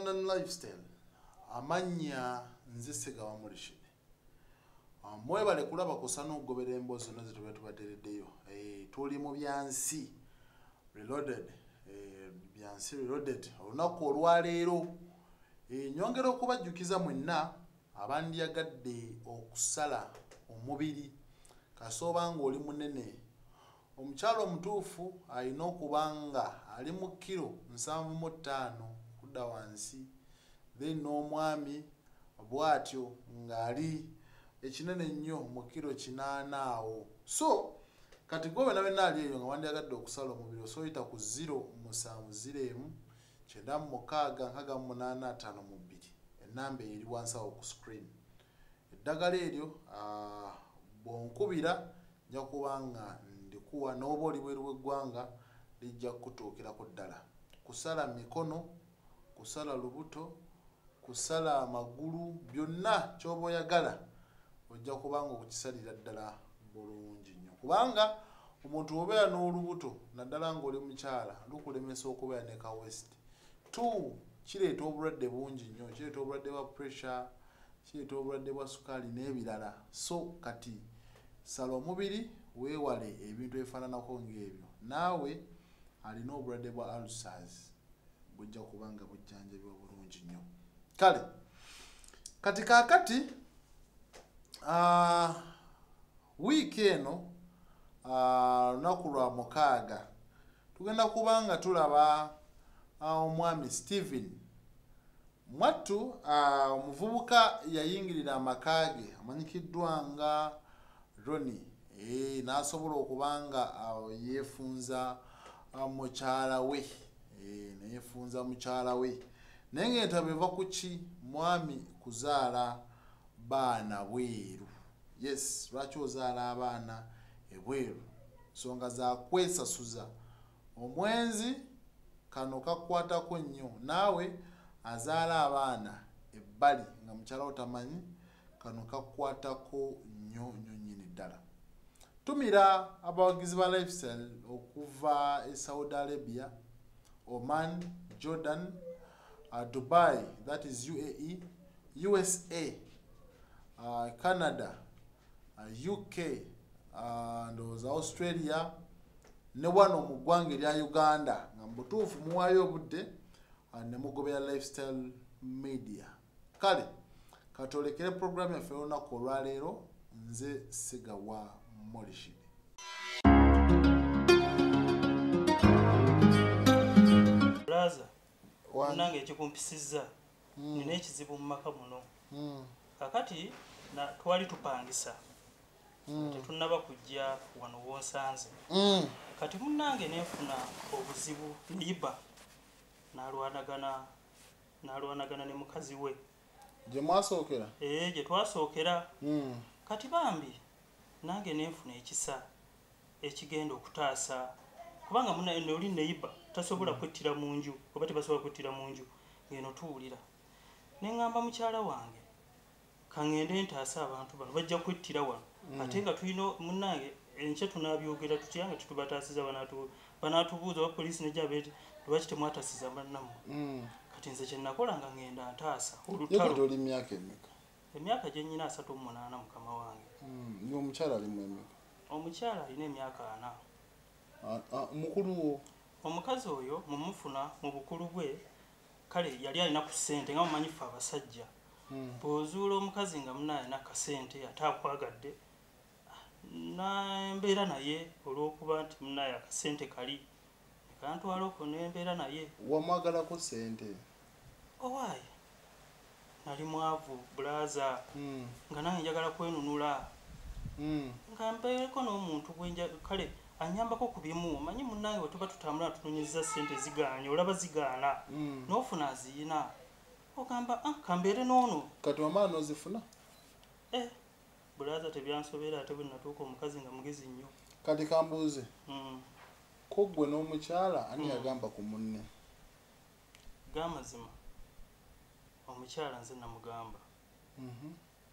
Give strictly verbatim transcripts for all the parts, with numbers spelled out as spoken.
London lifestyle amanya nzisega wa mulishide mwebale kulaba kusana okugobera embozo nazo tube tubatereddeyo eh tuli mu byansi reloaded eh byansi reloaded olunaku olwaleero eh nyongera okubajjukiza mwenna abandi yagadde okusala omubiri kasoba ngo oli munene omukyalo omutuufu alina okubanga ali mu kilo nsanvu mu ttaano kudda wansi then n'omwami bwatyo ngali ekinene nnyo mu kilo kinaana awo so kati gobe nabe nali eyo nga wandyagadde okusala omubiri osoyita ku zero musanvu zero emu kyenda mu mukaaga nkaaga mu munaana ataano mu bbiri ennamba eri wansi awo ku screen eddagala eryo bwonkubira nja kubanga ndikuwa n'oba oli bweru w'eggwanga lijja kutuukirako ddala kusala mikono kusala lubuto kusala amagulu byonna ky'oba oyagala ojja kubanga okukisalira ddala bulungi nnyo kubanga omuntu obeera n'olubuto naddala ng'oli mukyala lukulemesa okubeera ne ka west two kireeta obulwadde bungi nnyo kireeta obulwadde bwa pressure kireeta obulwadde bwa sukaali n'ebirala so kati sala omubiri weewale ebintu ebifaananako ng'ebyo naawe alina obulwadde bwa ulcers bujja kubanga bujjanjabibwa bulungi nnyo kale kati kaakati uh, wiiki eno lunaku uh, lwa mukaaga tugenda kubanga tulaba uh, omwami Stephen mwattu omuvubuka uh, yayingirira amakaage amanyikiddwa nga Roni e, n'asobola okubanga uh, yeefunza uh, mukyala we e, neyefunza mukyala we naye ng'entabo eva ku ki mwami kuzaala baana bweru yes lwaki ozaala abaana ebweru nsonga za kwesasuza omwenzi kano kakwatako nnyo naawe azaala abaana ebali nga mukyala otamanyi kano kakwatako nnyo nnyo nnyini ddala tumira abawagizi ba lifestyle okuva e Saudi Arabia, Oman, Jordan, uh, Dubai, that is U A E, U S A, uh, Canada, uh, U K, uh, and Australia, ne wano mu ggwanga erya Uganda nga mbutuufu muwaayo obudde uh, ne mugobera lifestyle media. Kale katolekere program yaffe olunaku olwaleero nze Sigawa Molishide. Braza nange ekikumpisiza mm. nina ekizibu mu maka muno mm. kakati na twali tupangisa mm. tetunaba kujja wano wonsanze mm. kati munange nefuna obuzibu niba nalwanagana nalwanagana ne mukazi we je mwasookera eh je twasookera mm. kati bambi nange nefuna ekisa ekigenda okutaasa kubanga muna oli neiba tasobola mm. kwettira munju oba tebasobola kwettira munju ngeno tuwulira nengamba mukyala wange kangende ntaasa abantu bano bajja kwettira wano mm. ate nga tulina munange enche tunabyogera tutyange tutubataasiza banatu banatubuuza wa poliisi nejabeti lwaki temwatasiza bannamu mm. kati nze kye nakola nga ngenda ntaasa olutalo oli myaka emeka emyaka gye nnyina asatu mu munaana mukama wange mm. ni omukyala ali mu emeka omukyala alina emyaka ana mukulu omukazi oyo mumufuna mu bukulu bwe kale yali alina ku ssente nga mumanyifu abasajja mm. bw'ozuula omukazi nga munaye nakasente ate akwagadde nambeera naye olw'okuba nti munaye akasente kali ekantwala okwo nembeera naye wamwagalako ssente owaayi nali mwavu bulaza mm. nga nange njagala kwenunula mm. nga mbeereko n'omuntu gwenja kale anyambako ku bimu manyi munnange bwe tuba tutambula tunoonyeza ssente zigaanye olaba zigaana mm. n'ofuna aziyina ogamba ah, kambeere n'ono kati wamaala n'ozifuna eh bulaza tebyansobera ate bwe natuuka omukazi nga mugezi nnyo kati kambuuze mm. ko ggwe n'omukyala ani yagamba mm. ku munne gamazima omukyala nze namugamba mm -hmm.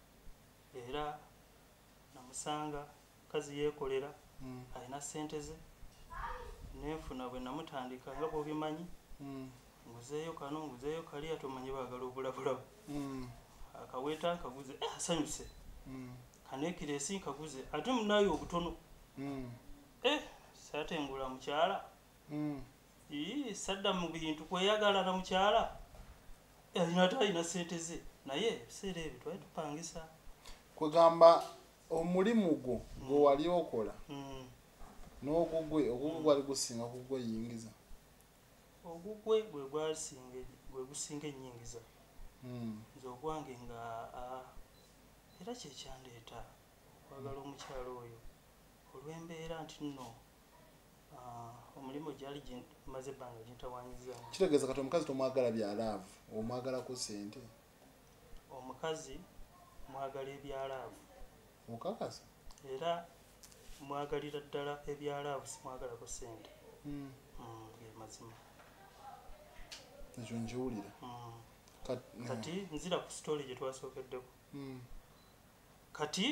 era namusanga kazi yeekolera mm. alina ssente ze nefuna bwe namutandika nga bw'obimanyi mm. nguzeeyo kano nguzeeyo kali ate omanyi baagala obulabulabu akaweeta nkaguze asanyuse kanekiresi nkaguze ate munaye obutono eh saatengula mukyala ii sadda mu bintu kweyagala na mukyala alina ate alina ssente ze naye ebiseera ebyo twali tupangisa kwegamba omulimu gwo gwe wali okola n'ogugwe ogugwe gwali gusinga kugweyingiza ogugwe gwe gwasinga gwe gusinga ennyingiza nze ogwange nga era kyekyandeeta okwagala omukyalo oyo olw'embeera nti nno omulimu gyali maze ebbanga gintawanyiza kitegeeza kati omukazi tomwagala byalaavu omwagalako ssente omukazi mwagala ebyalaavu okakasa era mwagalira ddala ebyalaavu simwagalako ssente ge mazima ekyo nkiwulira kati nzira ku sitole gye twasookeddeko kati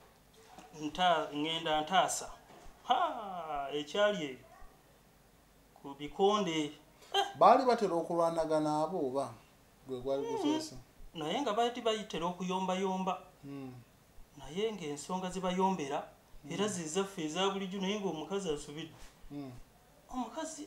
ngenda ntaasa ekyali eyo ku bikonde baali batera okulwanagana abo oba gwe gwali gusoose naye nga baati bayitera okuyombayomba naye ng'ensonga zibayombera era zezaffe eza bulijjo naye ng'omukazi asubidde omukazi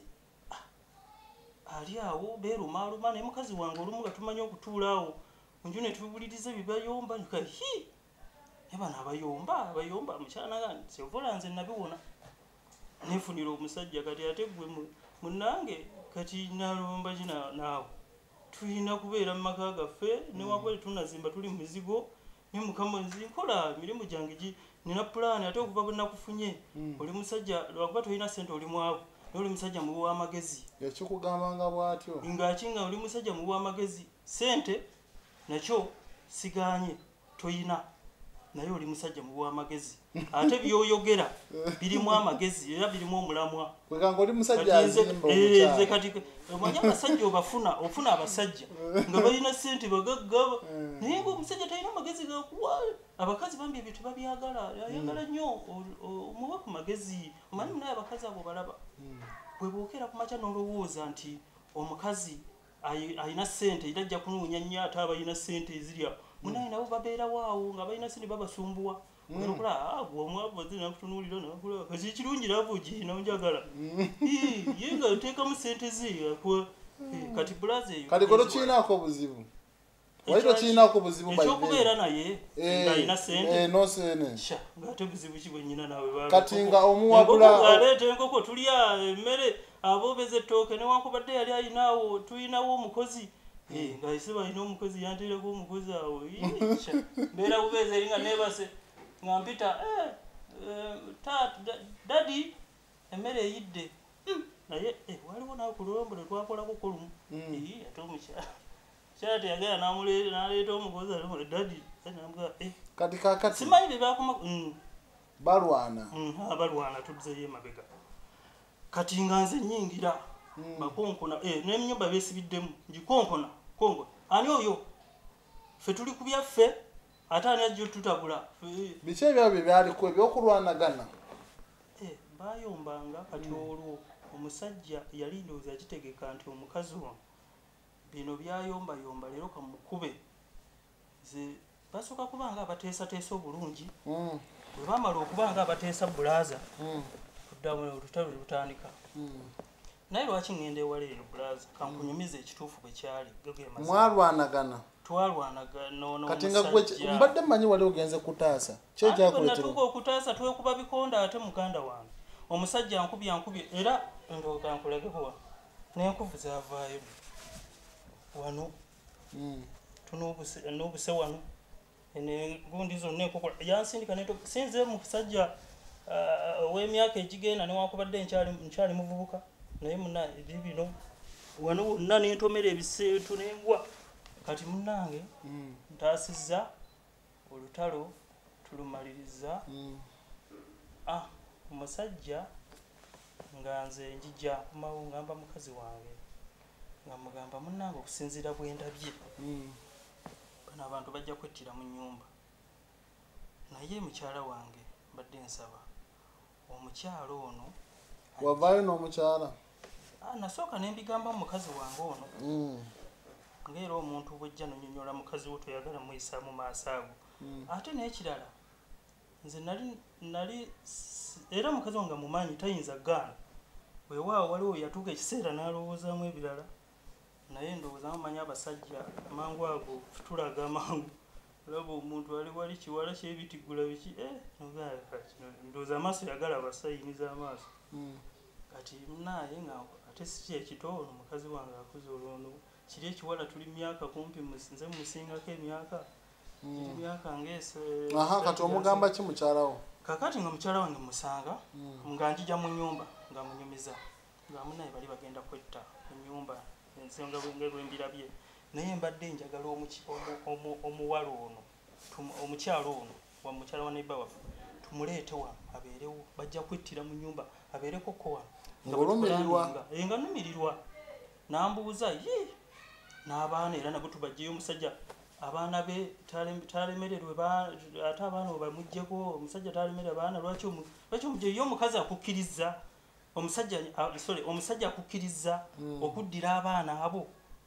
ali awo beerumaaluma naye mukazi wange olumu nga tumanyi okutuula awo nju ne tuwuliriza bibayomba nka hi ne bano abayomba abayomba mukyanaga sevola nze nabiwona nefunira omusajja kati ate gwe munnange kati nalomba kina naawe tulina kubeera mu maka gaffe newankubadde tunazimba tuli mu mizigo ne mukama nkola mirimu gyange nina pulaani ate okuva bwe nakufunye oli musajja lwakuba tolina ssente oli mwavu oli musajja mu bw'amagezi yakikugambanga bw'atyo ng'akinga oli musajja mu bw'amagezi ssente nakyo siganye toyina naye oli musajja mu bw'amagezi ate byoyogera birimu amagezi era birimu omulamwa kweganga oli musajja azimba omukyala kati omanya abasajja obafuna ofuna abasajja nga balina ssente bagaggaba naye ng'omusajja talina amagezi gakuwa abakazi bambi ebyo tebabyagala ayagala nnyo omuwe ku magezi omanyi munaye abakazi abo balaba bwe bookera ku makya n'olowooza nti omukazi ayina ssente era ajja kunoonya nnyo ate abalina ssente ezirya munaye nabo babeerawo awo nga balina ssente babasumbuwa okola omwavu azina kutunuulira nakula kati kirungi laavu ogirina onjagala ye nga oteekamu ssente ze kati bulaza eyo kati koto kiinaako obuzibu wali tokiinaako buzibu ekyokubeera naye ng'alina ssente nosene ng'ate buzibu ki bwennyina nawe kati nga omuwagula aleeta enkoko tulya emmere aboobeza ettooke newankubadde yali alinaawo tulinawo omukozi ng'ayise balina omukozi yanteereko omukozi awo mbeera bubeeza eri nga neebase nga mpita dadi emmere eyidde naye waliwo nawe ku lulombo lwe twakolako kolumu ate omukyala kyala teyagala n'aleeta omukozi ali dadi kati kakati simanyi bye bakoma balwana balwana tudzeyo emabega kati nga nze nnyingira bakonkona n'enyumba beesibiddemu ngikonkona kongo ani oyo ffe tuli ku byaffe ate ani ajja tutabula biki ebyabo bye byaliko ebyokulwanagana bayombanga kati olwo omusajja yali ndowooza akitegeka nti omukazi ono bino byayombayomba leero kamukube ze basooka kuba nga abateesateesa obulungi bwe bamala okuba nga abateesa bulaaza kuddamu olutalo lutandika naye lwaki ngenda ewala eno bulaaza kankunyumiza ekituufu bwe kyali mwalwanagana twalwanagana kati nga gwe mbadde mmanyi wali ogenze kutaasa kyekyakuleetera okutaasa twekuba bikonda ate muganda wange omusajja ankubye ankubye era ndooka nkulageko n'enkufu zaavaayo wano tunoobuse wano gundi zonna enkokola yansindika neto sinze musajja ow'emyaka egigenda newankubadde nkyali muvubuka naye muna ebi bino wano wonna nentomera ebiseetu nengwa kati munnange ntaasizza olutalo tulumaliriza omusajja nga nze njijja kumawo ngamba mukazi wange nga mugamba munnange okusinziira bwendabye bano abantu bajja kwettira mu nnyumba naye mukyala wange mbadde nsaba omukyala ono wavaayo n'omukyala ah nasooka ne mbigamba mukazi wange ono mm. ng'era omuntu bw'ojja nonyonyola mukazi wo toyagala muyisa mu maaso ago mm. ate n'ekirala nze nali nali era mukazi wange mumanyi tayinza gaana weewaawo waliwo yatuuka ekiseera n'alowoozaamu ebirala naye ndowooza mumanyi abasajja amangu ago tulaga amangu olaba omuntu ali wali kiwala kyebitiggula biki eh ndowooza amaaso yagala abasayiniza amaaso kati munaye nga ate si kyekitoono mukazi wange akuze olwono kiri ekiwala tuli myaka kumpi nze musingako emyaka kiri myaka ngeese aha kati omugamba ki mukyalawo kakati nga mukyala wange musanga nga njija mu nyumba nga munyumiza nga munaye bali bagenda kwetta mu nyumba ensonga bwembirabye naye mbadde njagala omuwala ono omukyalo ono wa mukyala wa neiba waffe tumuleete wano abeerewo bajja kwettira mu nyumba abeerekoko wano nga numirirwa nambuuza ye n'abaana era nabo tubajjeyo omusajja abaana be talemererwe ate abaana bamuggyeko omusajja talemererwe abaana lwaki omugyeyo omukazi akukkiriza omusajja sorry omusajja akukkiriza okuddira abaana abo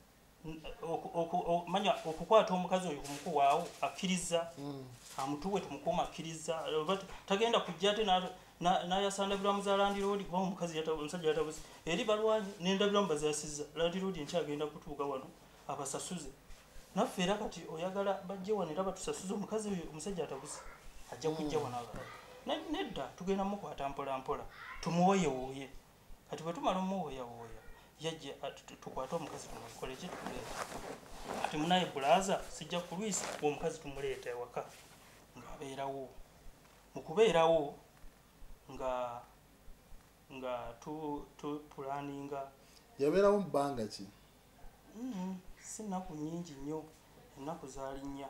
manya okukwata omukazi oyo kumukuwaawo akkiriza amutuwe tumukuuma akkiriza tagenda kujja ate n'ayasandabirwa muzalandiroodi kuba omukazi omusajja yatabuze eri balwanyi n'endabiramu bazasizza landiroodi nkyagenda kutuuka wano abasasuze naffe era kati oyagala bajje wano era batusasuze omukazi oyo omusajja atabuze ajja kujja wano nedda tugenda mukwata mpola mpola tumuwoyewooye kati bwe tumala omuwoyawooya yajja tukwate omukazi tumukole ki tumuleeta ati munaye bulaza sijja kulwisa omukazi tumuleeta ewaka ng'abeerawo mu kubeerawo nga nga tupulaninga yabeerawo mu bbanga ki si nnaku nnyingi nnyo ennaku zaali nnya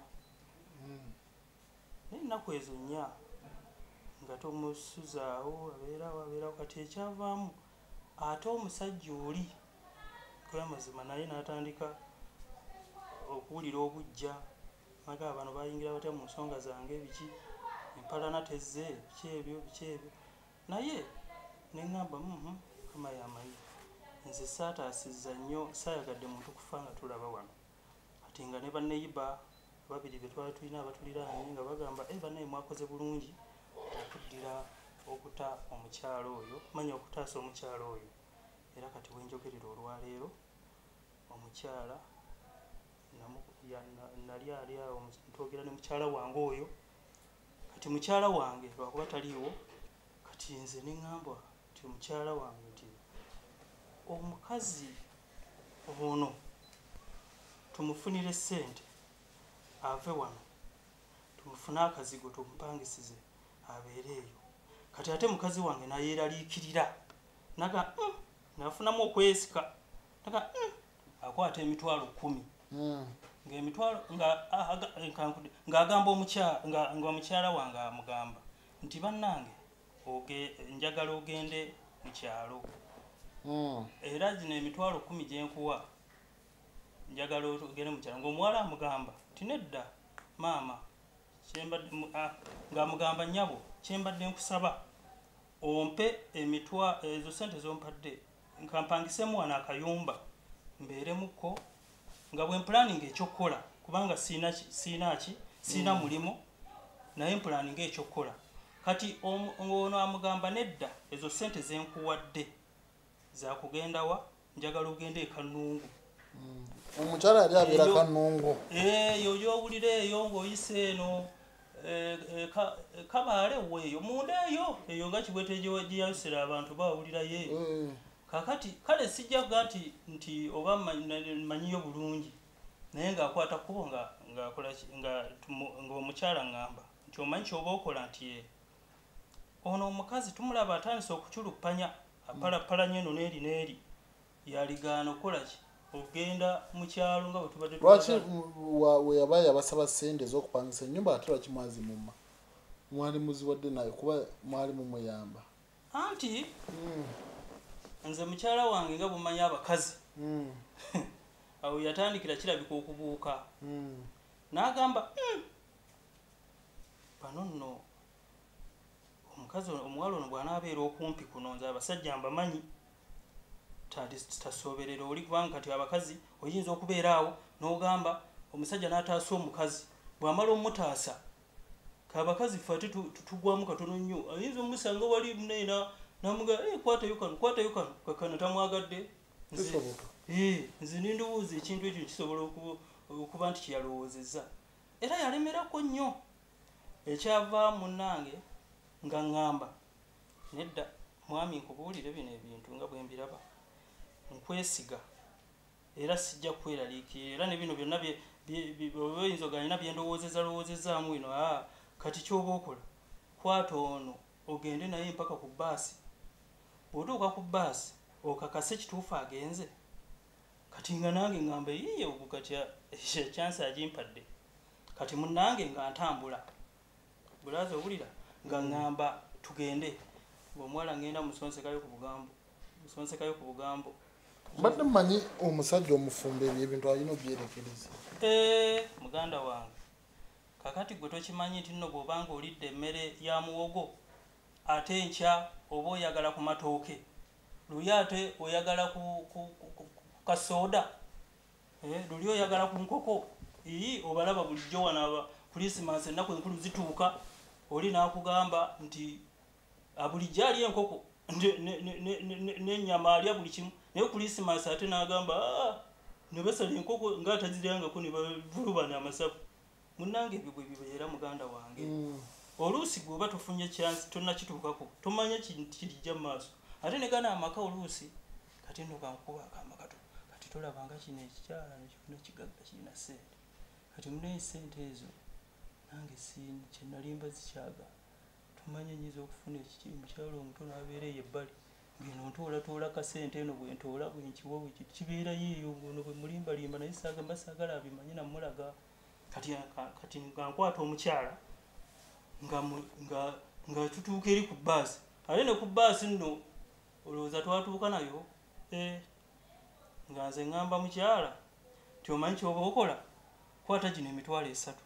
naye ennaku ezo nnya nga tomusuzaawo abeerawo abeerawo kati ekyavaamu ate omusajja oli kwamazima naye n'atandika okuwulira obujja maga bano bayingira batya mu nsonga zange biki empalana tezze biki ebyo biki ebyo naye neŋŋamba kama yamanyi nze saataasizza nnyo saayagadde muntu kufa nga tulaba wano ati nga ne banneyiba babiri be twali tulina abatuliraanye nga bagamba e bannaye mwakoze bulungi okuddira okuta omukyalo oyo manya okutaasa omukyalo oyo era kati wenjogerera olwaleero omukyala nali ali awo ntwogera ne mukyala wange oyo kati mukyala wange lwakuba taliiwo kati nze neŋŋamba nti mukyala wange nti omukazi ono tumufunire ssente ave wano tumufune akazigo tumupangisize abeere eyo kati ate mukazi wange nayeeraliikirira naga nafunamu okwesika naga akwata emitwalo kumi ng'emitwalo ng'agamba omukyala wange amugamba nti bannange njagala ogende mu kyalo era zino emitwalo kumi gye nkuwa njagala ogende mu kyalo ng'omuwala amugamba nti nedda maama ng'amugamba nnyabo kyembadde nkusaba ompe emitwa ezo sente zompadde nkampangisemu wano akayumba mbeeremuko nga bwe mpulaninga ekyokukola kubanga siina siina ki siina mulimo naye mpulaninga ekyokukola kati ono amugamba nedda ezo sente zenkuwadde zakugendawa njagala ogende e Kannungu omukyala yali abeera Kannungu eyo gyowulira eyo ng'oyise eno kabaale weeyo munda eyo eyo nga kibwete gyeyayisira abantu bawulirayo eyo kakati kale sijjaga nti nti oba manyiyo bulungi naye ng'akwata kkubo ng'omukyala ngamba nti omanyi kyoba okola nti ye ono omukazi tumulaba atandise okuculupanya apalapalanya eno n'eri n'eri yaligaana okukola ki ogenda mu kyalo nga bwe tubadde lwaki we yaba yabasaba ssente ez'okupangisa ennyumba ate lwaki mwazimuma mwali muziwadde naye kuba mwali mumuyamba anti nze mukyala wange nga bumanyi abakazi awo yatandikira kirabika okubuuka n'agamba bano nno omukazi omuwala ono bw'anaabeera okumpi kuno nze abasajja mbamanyi tasoberera oli kubanga kati abakazi oyinza okubeera awo n'ogamba omusajja n'ataasa omukazi bw'amala omutaasa kabakazi ffe ate tugwamu katono nnyo ayinza omusanga wali muneena namuga eh kwatayo kano kwatayo kano kakana tamwagadde nze nze nindowooza ekintu ekyo kisobola okuba nti kyeyalowoozezza era yalemerako nnyo ekyava munnange nga ŋŋamba nedda mwami nkubuulire bino ebintu nga bwe mbiraba nkwesiga era sijja kweraliikirira era ne bino byonna oyinza oganyina bye ndowoozeza lowoozezaamu ino kati ky'oba okola kwata ono ogende naye mpaka ku bbaasi bw'otuuka ku bbaasi okakase kituufu agenze kati nga nange ŋŋamba yiye ogwo kati ekyansi agimpadde kati munnange nga ntambula bulaaza owulira nga ŋŋamba tugende ng'omuwala ngenda musonsekayo ku bugambo musonsekayo ku bugambo mbadde mmanyi omusajja omufumba ebyo ebintu alina obyerekereza muganda wange kakati gwe tokimanyi nti nno bw'obanga olidde emmere ya muwogo ate enkya oba oyagala ku matooke luli ate oyagala ku kasooda luli oyagala ku nkoko ii obalaba bulijjo wano krisimansi ennaku enkulu zituuka oli n'akugamba nti bulijjo alya enkoko n'ennyama alya buli kimu naye krisimansi ate n'agamba ne basala enkoko ng'ataziryangako ne bavulubana amasavu munnange ebyo bwe bibeera muganda wange oluusi gweoba tofunye kyansi tonnakituukako tomanya kirijja mu maaso ate ne gana amaka oluusi kati nno kankuba akamba kato kati tolabanga kino ekikyala nekifuna ekigagga kirina ssente kati munaye ssente ezo nange siini kyenalimba zikyaga tomanye nyiza okufuna ekikiri mukyalo omutono abeera eyo ebbali ngeno ntoolatoola kasente eno bwe ntoola bwe nkiwa bwe kibeerayo eyo ngono bwe mulimbalimba naye saagamba saagala abimanyi namulaga kati nga nkwata omukyala nga tutuuka eri ku bbaasi ate ne ku bbaasi nno olowooza twatuuka nayo nga nze ŋŋamba mukyala ti omanyi kyoba okola kwata gino emitwalo esatu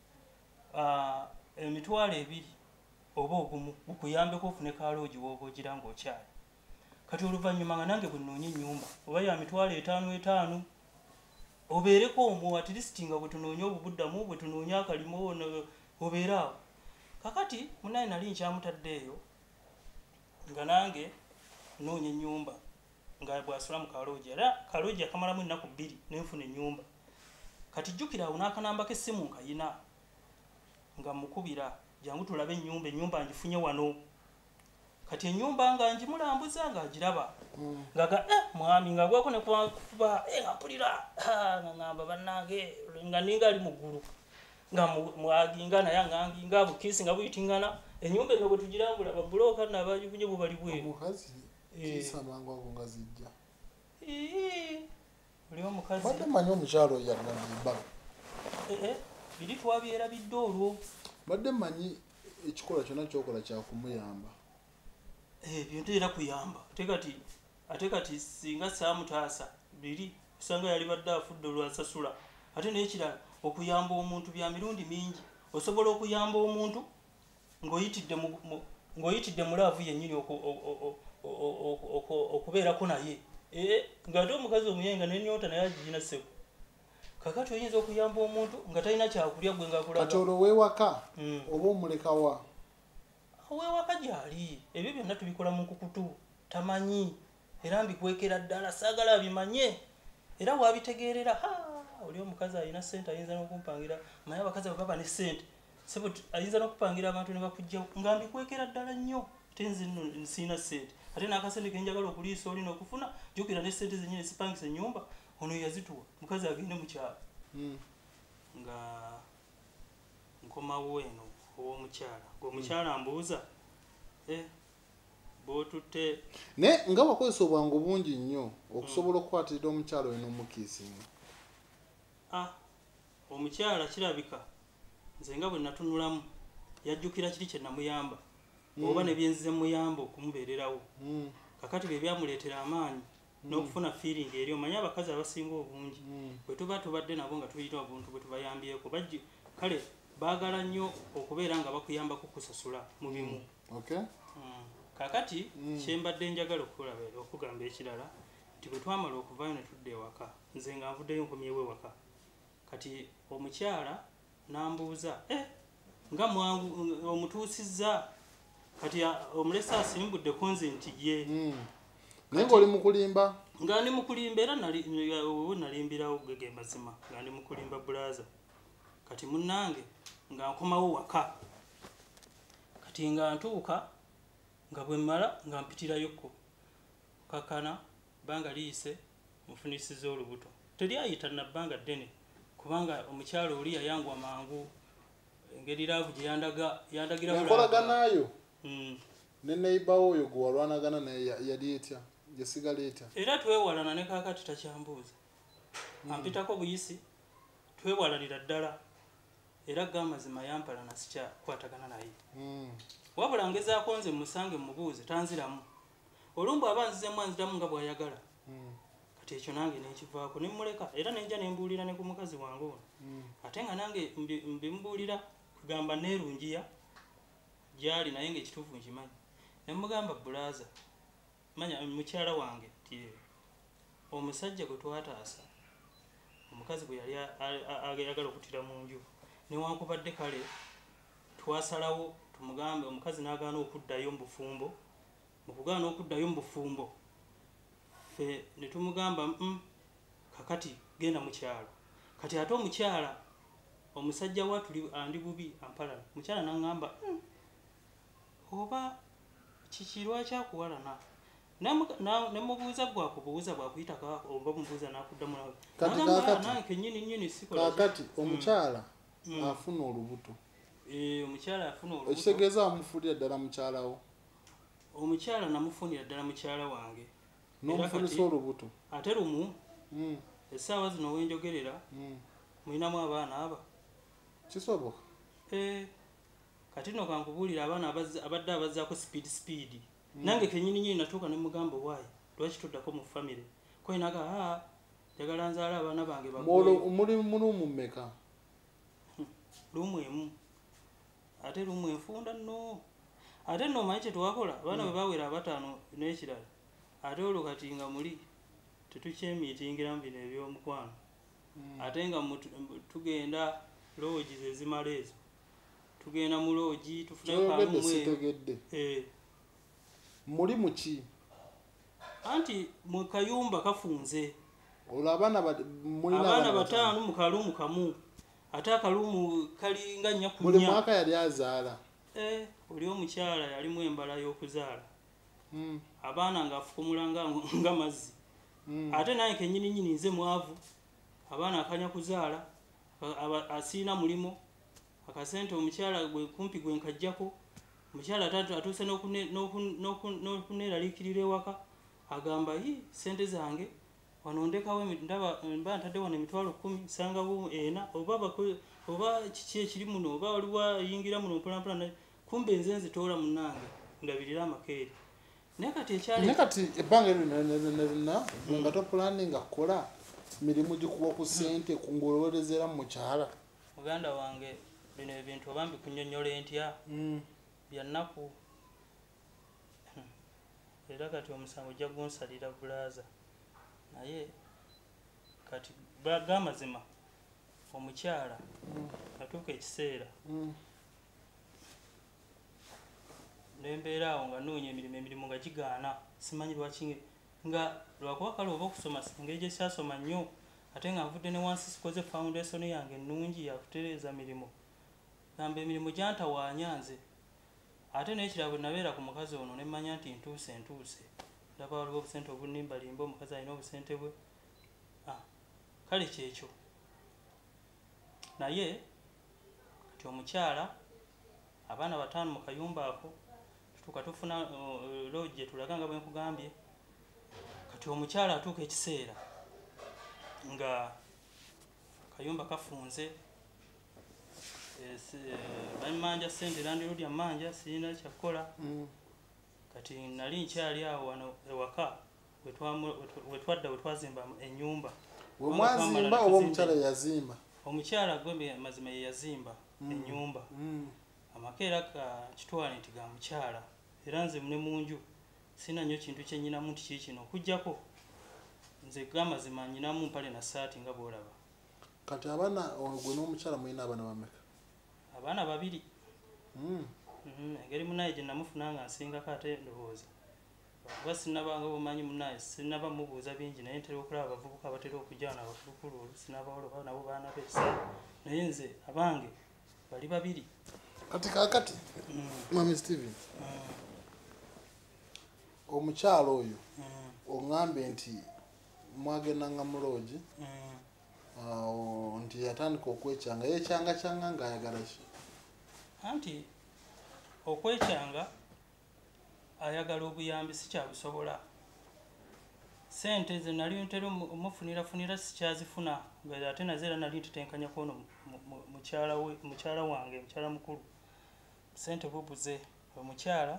emitwalo ebiri oba ogumu gukuyambeko ofune kaloogi wooba ogira ng'okyali kati oluvannyuma nga nange bwe nnoonya ennyumba oba ya mitwalo etaano etaano obeereko omwo at least nga bwe tunoonya obubuddamu bwe tunoonya akalimo obeera awo kakati munaye nali nkyamutadde eyo nga nange noonya ennyumba nga bw'asula mu kaloogi era kaloogi akamalamu ennaku bbiri nenfuna ennyumba kati jjukira awo n'akanamba k'essimu nkayina nga mukubira jangu tulabe ennyumba ennyumba ngifunye wano kati ennyumba nga ngimulambuza ng'agiraba ngaga mwami nga gwako ne kuba nga mpulira nga ŋŋamba bannange nga ninga ali mu ggulu nga mwaginga naye nganginga bukiisi nga buyitingana ennyumba eno bwe tugirambula babulooka n'abagifunye bwe bali bweru omukazi kisamanga ago nga zijja oli omukazi badde mmanyi omukyalo oyo yannadimba biri twabyerabidde olwo badde mmanyi ekikola kyonna kyokola kyakumuyamba ebyo nteera kuyamba ate kati ate kati singa saamutaasa biri kusanga yali badde afudde olwasasula ate n'ekirala okuyamba omuntu bya mirundi mingi osobola okuyamba omuntu ng'oyitidde ng'oyitidde mulaavu yennyini okubeerako naye ng'ate omukazi omuyenga n'ennyota naye agirina sseko kakati oyinza okuyamba omuntu nga talina kyakulya gwe ngakulaga kati olwo weewaka oba omulekawa weewaka gyali ebyo byonna tubikola mu nkukutu tamanyi era mbikwekera ddala saagala abimanye era waabitegeerera oli omukazi alina ssente ayinza n'okumpangira manye abakazi abo baba ne ssente sebo ayinza n'okupangira abantu ne bakujjawo nga mbikwekera ddala nnyo ate nze nno nsiina ssente ate n'akasente ke njagala okuliisa olina okufuna jjukira ne ssente zennyini sipangisa ennyumba ono yazituwa mukazi agende mu kyalo nga nkomawo eno ow'omukyala ng'omukyala ambuuza bw'otutte naye nga wakozesa obwangu bungi nnyo okusobola okukwatirira omukyala oyo n'omukiisinga omukyala kirabika nze nga bwe natunulamu yajjukira kiri kye namuyamba oba ne byenzize muyamba okumubeererawo kakati bye byamuleetera amaanyi n'okufuna feeling eri omanyi abakazi abasinga obungi bwe tuba tubadde nabo nga tuyita obuntu bwe tubayambyeko bajji kale baagala nnyo okubeera nga bakuyambako kusasula mu bimu kakati kyembadde njagala okugamba ekirala kati bwe twamala okuvaayo ne tudda ewaka nze nga nvuddeyo nkomyewo ewaka kati omukyala n'ambuuza eh nga mwangu omutuusizza kati omulesa asimbuddeko nze nti ye naye ng'oli mu kulimba nga ndi mu kulimba era nalimbirawo gege mazima nga ndi mu kulimba bulaaza kati munnange nga nkomawo waka kati nga ntuuka nga bwe mmala nga mpitirayokko kakana bbanga liyise mufunisiza olubuto teryayita nabbanga ddene kubanga omukyalo oli yayangwa mangu engeri laavu gye yandaga yandagira enkolaganayo ne neighbour oyo gwe walwanagana naye yali etya yasigala etya era twewalana ne kaakati takyambuuza ampitako buyisi twewalanira ddala era gamazima yampala nasikyakwatagana naye wabula ngezaako nze musange mubuuze tanziramu olumbu aba nzizemu anziramu nga bw'ayagala kati ekyo nange nekivaako nemuleka era nenja nembuulira ne ku mukazi wange ono ate nga nange mbimbuulira kugamba neerungiya gyali naye ngaekituufu nkimanyi nemugamba bulaaza manya mukyala wange ti omusajja gwe twataasa omukazi bwe yali ayagala okutira mu nju newankubadde kale twasalawo tumugambe omukazi n'agaana okuddayo mu bufumbo mu kugaana okuddayo mu bufumbo ffe ne tumugamba mm, kakati genda mu kyalo kati ate omukyala omusajja wa tuli andi bubi ampalana mukyala n'aŋŋamba mm, oba kikirwa kyakuwalana nemubuuza bwakubuuza bwakuyitaka oba mubuuza n'akuddamu nawe kenyini nyini sikola kakati omukyala afuna olubuto omukyala afuna olubuto ekitegeeza amufunira ddala mukyalawo omukyala namufunira ddala mukyala wange n'omufunisa olubuto ate lumu essaawa zino wenjogerera mulinamu abaana aba kisoboka kati no kankubuulira abaana abadde abazzaako sipiidi sipiidi nange kenyini nyini natuuka ne mugamba waayi lwaki tuddako mu famire koyinaga aa njagala nzaala abaana bange muli mulumu mmeka lumu emu ate lumu enfunda nno ate nno omanyi kyetuwakola abaana bwe bawera abataano n'ekirala ate olwo kati nga muli tetukyemiitingiramu bino ebyomukwano ate nga tugenda loogi zezimala ezo tugenda mu loogi tufunayokalumu muli muki anti mu kayumba kafunze olwo abaana abaana bataano mu kalumu kamu ate akalumu kalinga nnya ku buli mwaka yali azaala oli omukyala yalimu embala y'okuzaala abaana ngaafukumula nga mazzi ate naye kenyini nyini nze mwavu abaana akanya kuzaala asiina mulimo akasente omukyala gwe kumpi gwe nkajjako omukyala atuuse n'okuneeraliikirira ewaka agamba yi sente zange wano ndekawo mba ntadde wano emitwalo kumi nsangawo ena oba kiki ekiri muno oba waliwo ayingira muno mpulampula kumbe nze nzitoola munnange ndabirira amakeeri naye kati ekyali naye kati ebbanga lyonna nga topulaninga kukola mirimu gikuwa ku ssente kungolowoolezera mu mukyala muganda wange bino ebintu oba mbikunnyonnyola entya byannaku era kati omusango ojja gunsalira bulaaza naye kati gamazima omukyala natuuka ekiseera nembeera awo nga noonya emirimu emirimu nga gigaana simanyi lwaki nga lwakuba kale oba okusoma engeri gye kyasoma nnyo ate nga nvudde ne wansi sikoze foundation yange ennungi yakutereeza mirimu gamba emirimu gyantawaanya nze ate n'ekirala bwe nabeera ku mukazi ono nemmanya nti ntuuse ntuuse ndaba waliwo obusente obunimbalimba omukazi alina obusente bwe kale kyekyo naye kati omukyala abaana bataano mu kayumba ako tutuuka tufuna loogi gye tulaga nga bwe nkugambye kati omukyala atuuka ekiseera nga akayumba kafunze bamanja sente landirodi amanja sirina kyakukola kati nali nkyali awo wano ewaka wetwadda wetwazimba ennyumba wemwazimba oba omukyala yazimba omukyala gwe mazima ye yazimba ennyumba amakeera kitwala nti ga mukyala era nze ne mu nju sina nnyo kintu kyennyinamu nti kiki kino okuggyako nze gamazima nyinamu mpale na saati nga bwolaba. Kati abaana gwe n'omukyala mulina abaana bameka? Abaana babiri. Mm. Mhm, engeri munaye gye namufuna nga nsingako ate ndowooza. Kuba sinnabanga bumanyi munaye, sinnaba mubuuza bingi naye ntera okulaba abavubuka abatera okujjana abafulukulu olu sinabawoloba nabo baana beesa. Naye nze abange bali babiri. Kati kakati Mm. Mami Steven, Mm. omukyala oyo Mm. oŋŋambe nti mwagendanga mu loogi Mm. awo nti yatandika okwekyanga yekyanga kyanga ng'ayagala ki? Anti okwekyanga ayagala obuyambi sikyabusobola. Sente ze nali ntera omufunira funira sikyazifuna nga ate nazo era nali ntetenkanya kwono mukyala we mukyala wange mukyala mukulu. Sente bubuze omukyala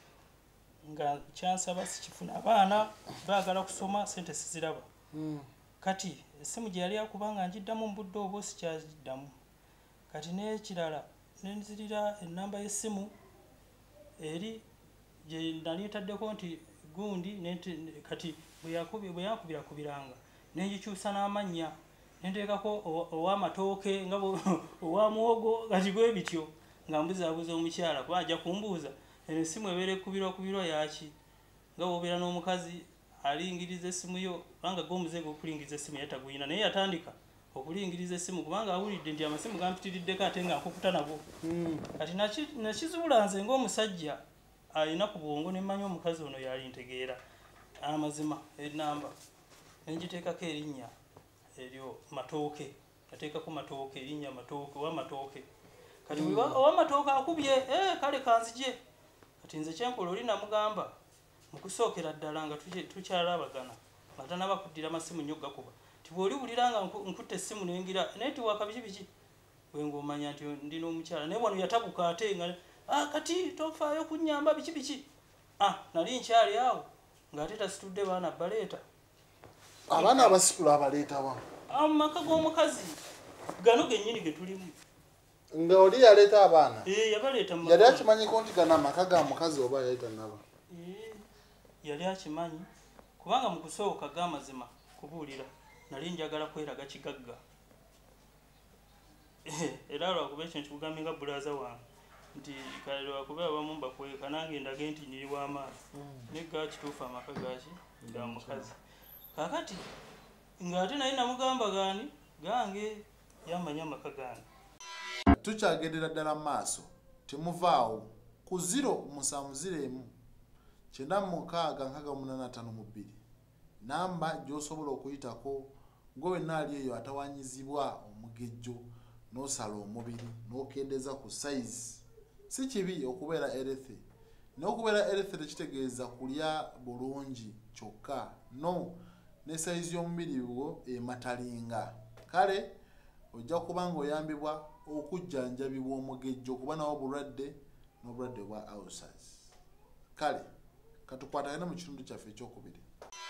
nga kyansaba sikifuna. Abaana baagala kusoma sente siziraba. Mm. Kati essimu gye yali akubanga njiddamu mu budde obwo sikyaziddamu. Kati n'ekirala nenzirira ennamba y'essimu eri gye nali ntaddeko nti gundi kati bwe yankubira-kubiranga nengikyusa n'amannya nenteekako ow'amatooke nga owa muwogo kati bwe bityo nga mbuzaabuza omukyala kuba ajja kumbuuza eno essimu ebeera ekubirwa-kubirwa yaki nga bw'obeera n'omukazi alingiriza essimu yo kubanga gw'omuzeego okulingiriza essimu yataguyina naye yatandika okulingiriza essimu kubanga awulidde nti amasimu gampitiriddeko ate nga nkukuta nabo. Kati nakizuula nze ng'omusajja alina ku bwongo ne mmanya omukazi ono yalintegeera amazima ennamba nengiteekako erinnya eryo matooke nateekako matooke erinnya matooke ow'amatooke. Kati ow'amatooke akubye kale kanzije. Kati nze kyenkola oli namugamba mu kusookera ddala nga tukyalabagana nga tanaba kuddira amasimu nnyo gakuba ti bw'oliwulira nga nkutte essimu nengira netiwaaka biki biki bwe ng'omanya nti ndina omukyala naye wano yatabuka ate nga ah kati tofaayo kunnyamba biki biki ah nali nkyali awo ng'ate tasitudde baana baleeta abaana abasikulu abaleeta wa amaka g'omukazi gano gennyini ge tulimu nga oli yaleeta abaana yabaleeta yali akimanyiko nti gana amaka ga mukazi oba yaleeta naba yali akimanyi kubanga mu kusooka g'amazima kubuulira nali njagala kweraga kigagga era lwakuba ekyo nkikugambe nga bulaaza wange nti kale lwakuba abamu mbakweka nange ndage nti nyiri w'amaanyi naye ga kituufu amaka gaki ga mukazi kakati ng'ate naye namugamba gaani gange yamanya amaka gange. Tukyagendera ddala mu maaso temuvaawo ku ziro musanvu ziro emu kyenda mukaaga nkaaga munaana ttaano mu bbiri namba gy'osobola okuyitako gwe naali eyo atawanyizibwa omugejjo n'osala omubiri n'okendeza ku sayizi. Si kibi okubeera erethe n'okubeera erethe tekitegeeza kulya bulungi kyokka no ne sayizi y'omubiri gwo ematalinga kale ojja kuba ng'oyambibwa okujjanjabibwa omugejjo kuba nawo obulwadde n'obulwadde bwa ulcers. Kale katukwatagane mu kitundu kyaffe ekyokubiri.